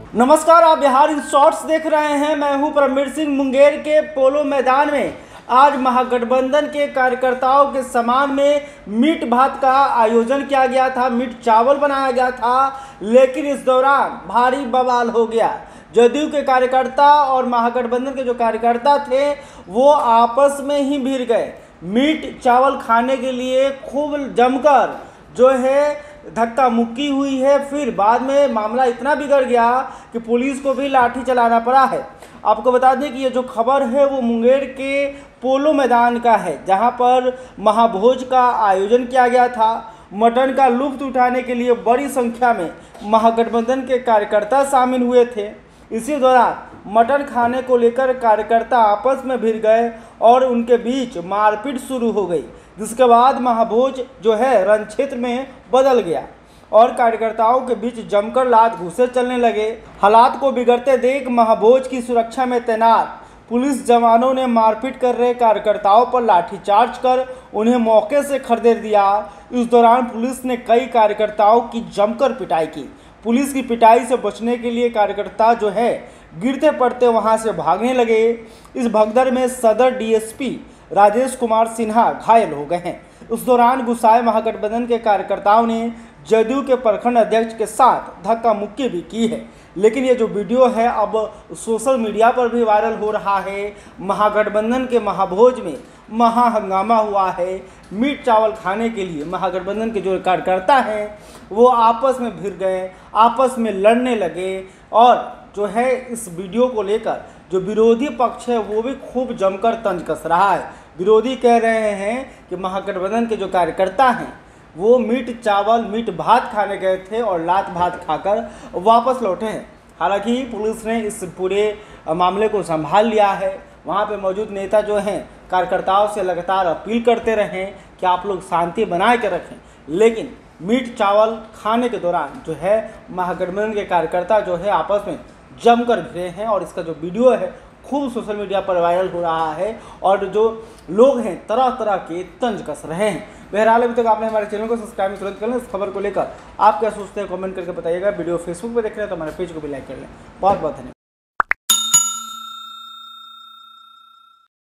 नमस्कार, आप Bihar in shorts देख रहे हैं। मैं हूं परमवीर सिंह। मुंगेर के पोलो मैदान में आज महागठबंधन के कार्यकर्ताओं के सम्मान में मीट भात का आयोजन किया गया था, मीट चावल बनाया गया था। लेकिन इस दौरान भारी बवाल हो गया। जदयू के कार्यकर्ता और महागठबंधन के जो कार्यकर्ता थे वो आपस में ही भिड़ गए। मीट चावल खाने के लिए खूब जमकर जो है धक्का मुक्की हुई है। फिर बाद में मामला इतना बिगड़ गया कि पुलिस को भी लाठी चलाना पड़ा है। आपको बता दें कि ये जो खबर है वो मुंगेर के पोलो मैदान का है, जहां पर महाभोज का आयोजन किया गया था। मटन का लुत्फ उठाने के लिए बड़ी संख्या में महागठबंधन के कार्यकर्ता शामिल हुए थे। इसी दौरान मटन खाने को लेकर कार्यकर्ता आपस में भिड़ गए और उनके बीच मारपीट शुरू हो गई, जिसके बाद महाभोज जो है रण क्षेत्र में बदल गया और कार्यकर्ताओं के बीच जमकर लात घूंसे चलने लगे। हालात को बिगड़ते देख महाभोज की सुरक्षा में तैनात पुलिस जवानों ने मारपीट कर रहे कार्यकर्ताओं पर लाठीचार्ज कर उन्हें मौके से खदेड़ दिया। इस दौरान पुलिस ने कई कार्यकर्ताओं की जमकर पिटाई की। पुलिस की पिटाई से बचने के लिए कार्यकर्ता जो है गिरते पड़ते वहां से भागने लगे। इस भगदड़ में सदर डीएसपी राजेश कुमार सिन्हा घायल हो गए हैं। उस दौरान गुस्साए महागठबंधन के कार्यकर्ताओं ने जदयू के प्रखंड अध्यक्ष के साथ धक्का मुक्की भी की है। लेकिन ये जो वीडियो है अब सोशल मीडिया पर भी वायरल हो रहा है। महागठबंधन के महाभोज में महा हंगामा हुआ है। मीट चावल खाने के लिए महागठबंधन के जो कार्यकर्ता हैं वो आपस में भिड़ गए, आपस में लड़ने लगे और जो है इस वीडियो को लेकर जो विरोधी पक्ष है वो भी खूब जमकर तंज कस रहा है। विरोधी कह रहे हैं कि महागठबंधन के जो कार्यकर्ता हैं वो मीट चावल मीट भात खाने गए थे और लात भात खाकर वापस लौटे हैं। हालांकि पुलिस ने इस पूरे मामले को संभाल लिया है। वहाँ पे मौजूद नेता जो हैं कार्यकर्ताओं से लगातार अपील करते रहें कि आप लोग शांति बनाए के रखें। लेकिन मीट चावल खाने के दौरान जो है महागठबंधन के कार्यकर्ता जो है आपस में जमकर भिड़े हैं और इसका जो वीडियो है खूब सोशल मीडिया पर वायरल हो रहा है और जो लोग हैं तरह तरह के तंज कस रहे हैं। बहरहाल अभी तक आपने हमारे चैनल को सब्सक्राइब तुरंत कर लें। इस खबर को लेकर आप क्या सोचते हैं कमेंट करके बताइएगा। वीडियो फेसबुक पर देख रहे हैं तो हमारे पेज को भी लाइक कर लें। बहुत बहुत धन्यवाद।